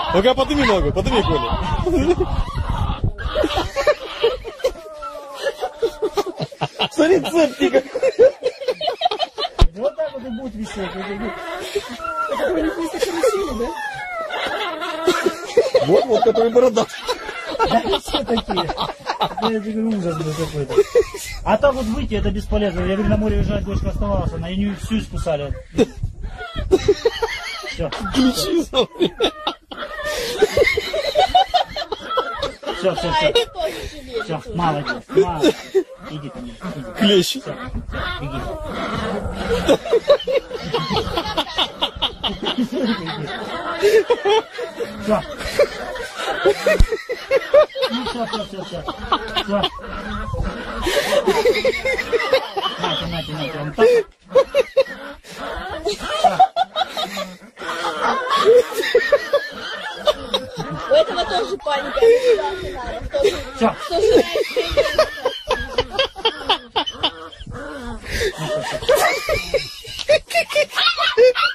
Ну-ка, подними ногу, подними, Коля. Смотри, цепки какой. Вот так вот и будет висеть. Это вы не просто карусели, да? Вот, который бородатый. Да все такие. Я говорю, ужас был какой-то. А так вот выйти, это бесполезно. Я говорю, на море уезжать дочка оставалась, она ее всю искусали. Все. Ключи смотри. Все. Все, мало. Иди ко мне. Клещ. Все, беги. Все. Ну, все. Нате, он так. У этого тоже паника. Все. Что же